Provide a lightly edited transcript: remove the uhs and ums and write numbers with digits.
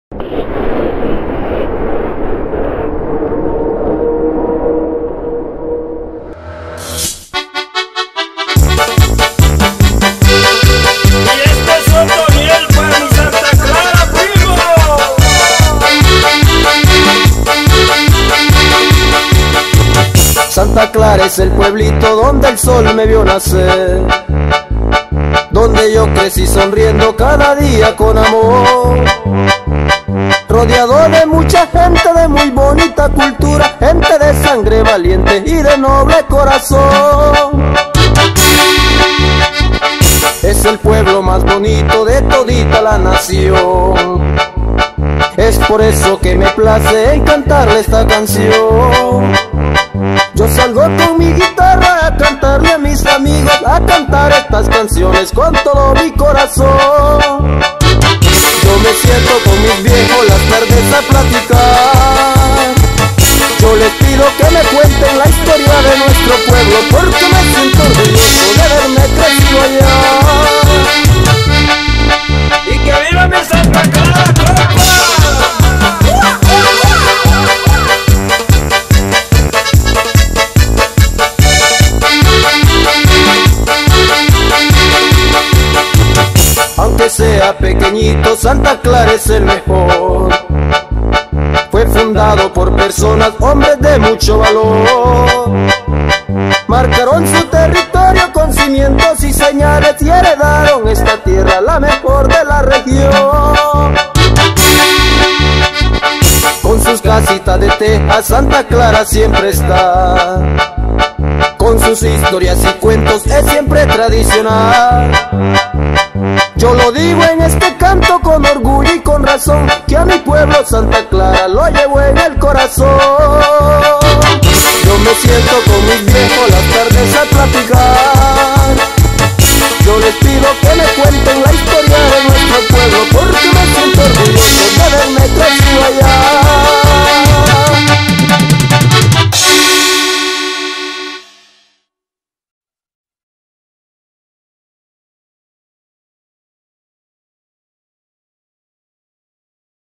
Santa Clara es el pueblito donde el sol me vio nacer, donde yo crecí sonriendo cada día con amor, rodeado de mucha gente de muy bonita cultura, gente de sangre valiente y de noble corazón. Es el pueblo más bonito de todita la nación, es por eso que me place en cantarle esta canción. Yo salgo con mi guitarra a cantarle a mis amigos, a cantar estas canciones con todo mi corazón. Yo me siento con mis viejos las tardes a platicar, yo les pido que me cuenten la historia de nuestro pueblo, porque me siento orgulloso de haberme crecido allá. ¡Y que viva mi Santa Clara, compa! Aunque sea pequeñito, Santa Clara es el mejor. Fue fundado por personas, hombres de mucho valor. Marcaron su territorio con cimientos y señales y heredaron esta tierra, la mejor de la región. Con sus casitas de teja, Santa Clara siempre está. Con sus historias y cuentos es siempre tradicional. Yo lo digo en este canto con orgullo y con razón, que a mi pueblo Santa Clara lo llevo en el corazón. Yo me siento con mis viejos las